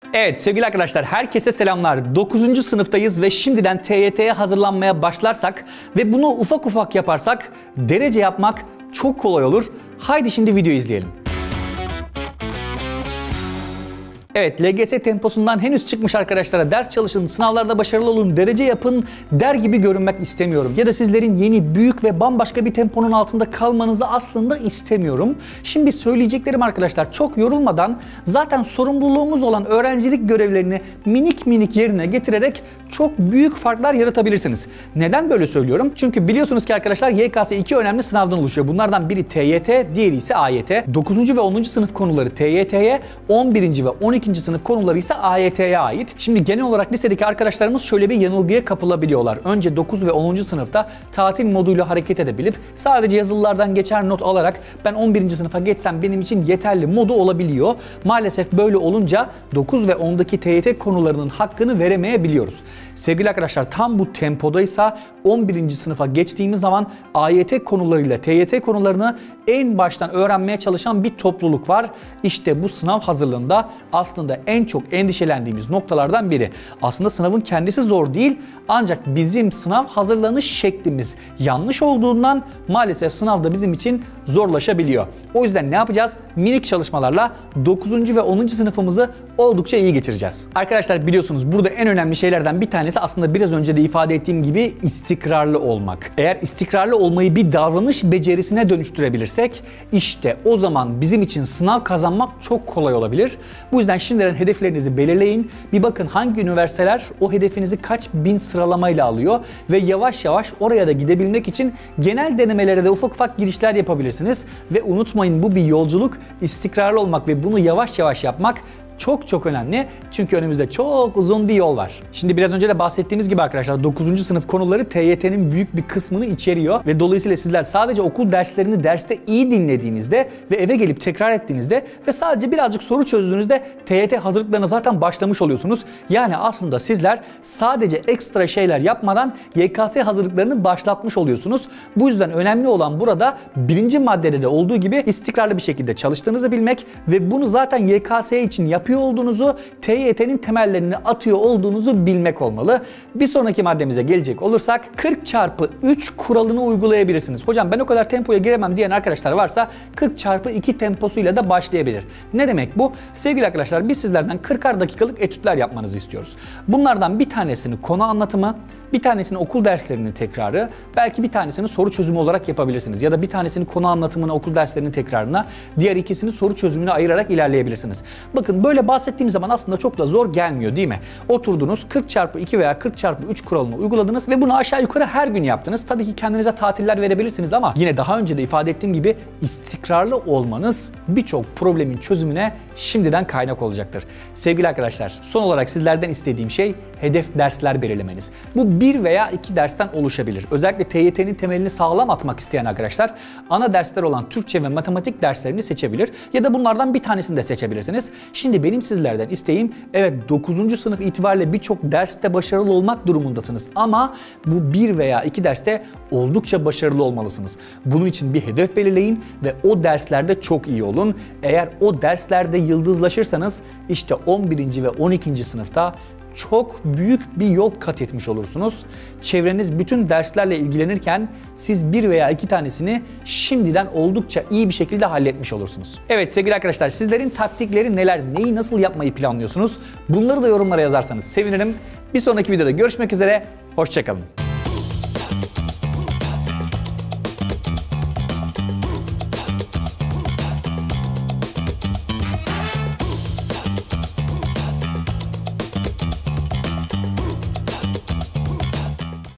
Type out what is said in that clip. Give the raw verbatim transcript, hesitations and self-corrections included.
Evet sevgili arkadaşlar, herkese selamlar. dokuzuncu sınıftayız ve şimdiden T Y T'ye hazırlanmaya başlarsak ve bunu ufak ufak yaparsak derece yapmak çok kolay olur. Haydi şimdi video izleyelim. Evet, L G S temposundan henüz çıkmış arkadaşlara ders çalışın, sınavlarda başarılı olun, derece yapın der gibi görünmek istemiyorum. Ya da sizlerin yeni, büyük ve bambaşka bir temponun altında kalmanızı aslında istemiyorum. Şimdi söyleyeceklerim arkadaşlar çok yorulmadan zaten sorumluluğumuz olan öğrencilik görevlerini minik minik yerine getirerek çok büyük farklar yaratabilirsiniz. Neden böyle söylüyorum? Çünkü biliyorsunuz ki arkadaşlar Y K S iki önemli sınavdan oluşuyor. Bunlardan biri T Y T, diğeri ise A Y T. dokuzuncu ve onuncu sınıf konuları T Y T'ye, on birinci ve on ikinci sınıf konuları ise A Y T'ye ait. Şimdi genel olarak lisedeki arkadaşlarımız şöyle bir yanılgıya kapılabiliyorlar. Önce dokuz ve onuncu sınıfta tatil moduyla hareket edebilip sadece yazılılardan geçer not alarak ben on birinci sınıfa geçsem benim için yeterli modu olabiliyor. Maalesef böyle olunca dokuz ve ondaki T Y T konularının hakkını veremeyebiliyoruz. Sevgili arkadaşlar, tam bu tempodaysa on birinci sınıfa geçtiğimiz zaman A Y T konularıyla T Y T konularını en baştan öğrenmeye çalışan bir topluluk var. İşte bu sınav hazırlığında aslında en çok endişelendiğimiz noktalardan biri. Aslında sınavın kendisi zor değil, ancak bizim sınav hazırlanış şeklimiz yanlış olduğundan maalesef sınavda bizim için zorlaşabiliyor. O yüzden ne yapacağız? Minik çalışmalarla dokuzuncu ve onuncu sınıfımızı oldukça iyi geçireceğiz. Arkadaşlar biliyorsunuz burada en önemli şeylerden bir tanesi aslında biraz önce de ifade ettiğim gibi istikrarlı olmak. Eğer istikrarlı olmayı bir davranış becerisine dönüştürebilirsek işte o zaman bizim için sınav kazanmak çok kolay olabilir. Bu yüzden şimdiden hedeflerinizi belirleyin. Bir bakın hangi üniversiteler o hedefinizi kaç bin sıralamayla alıyor ve yavaş yavaş oraya da gidebilmek için genel denemelere de ufak ufak girişler yapabilirsiniz. Ve unutmayın, bu bir yolculuk. İstikrarlı olmak ve bunu yavaş yavaş yapmak çok çok önemli. Çünkü önümüzde çok uzun bir yol var. Şimdi biraz önce de bahsettiğimiz gibi arkadaşlar dokuzuncu sınıf konuları T Y T'nin büyük bir kısmını içeriyor ve dolayısıyla sizler sadece okul derslerini derste iyi dinlediğinizde ve eve gelip tekrar ettiğinizde ve sadece birazcık soru çözdüğünüzde T Y T hazırlıklarına zaten başlamış oluyorsunuz. Yani aslında sizler sadece ekstra şeyler yapmadan Y K S hazırlıklarını başlatmış oluyorsunuz. Bu yüzden önemli olan burada birinci maddede de olduğu gibi istikrarlı bir şekilde çalıştığınızı bilmek ve bunu zaten Y K S için yap yapıyor olduğunuzu, T Y T'nin temellerini atıyor olduğunuzu bilmek olmalı. Bir sonraki maddemize gelecek olursak kırk çarpı üç kuralını uygulayabilirsiniz. Hocam ben o kadar tempoya giremem diyen arkadaşlar varsa kırk çarpı iki temposuyla da başlayabilir. Ne demek bu? Sevgili arkadaşlar, biz sizlerden kırkar dakikalık etütler yapmanızı istiyoruz. Bunlardan bir tanesini konu anlatımı, bir tanesini okul derslerinin tekrarı, belki bir tanesini soru çözümü olarak yapabilirsiniz. Ya da bir tanesini konu anlatımına, okul derslerinin tekrarına, diğer ikisini soru çözümüne ayırarak ilerleyebilirsiniz. Bakın böyle bahsettiğim zaman aslında çok da zor gelmiyor değil mi? Oturdunuz, kırk çarpı iki veya kırk çarpı üç kuralını uyguladınız ve bunu aşağı yukarı her gün yaptınız. Tabii ki kendinize tatiller verebilirsiniz ama yine daha önce de ifade ettiğim gibi istikrarlı olmanız birçok problemin çözümüne şimdiden kaynak olacaktır. Sevgili arkadaşlar, son olarak sizlerden istediğim şey hedef dersler belirlemeniz. Bu bir veya iki dersten oluşabilir. Özellikle T Y T'nin temelini sağlam atmak isteyen arkadaşlar ana dersler olan Türkçe ve matematik derslerini seçebilir ya da bunlardan bir tanesini de seçebilirsiniz. Şimdi benim sizlerden isteğim, evet dokuzuncu sınıf itibariyle birçok derste başarılı olmak durumundasınız ama bu bir veya iki derste oldukça başarılı olmalısınız. Bunun için bir hedef belirleyin ve o derslerde çok iyi olun. Eğer o derslerde yıldızlaşırsanız işte on birinci ve on ikinci sınıfta çok büyük bir yol kat etmiş olursunuz. Çevreniz bütün derslerle ilgilenirken siz bir veya iki tanesini şimdiden oldukça iyi bir şekilde halletmiş olursunuz. Evet sevgili arkadaşlar, sizlerin taktikleri neler, neyi nasıl yapmayı planlıyorsunuz? Bunları da yorumlara yazarsanız sevinirim. Bir sonraki videoda görüşmek üzere, hoşça kalın.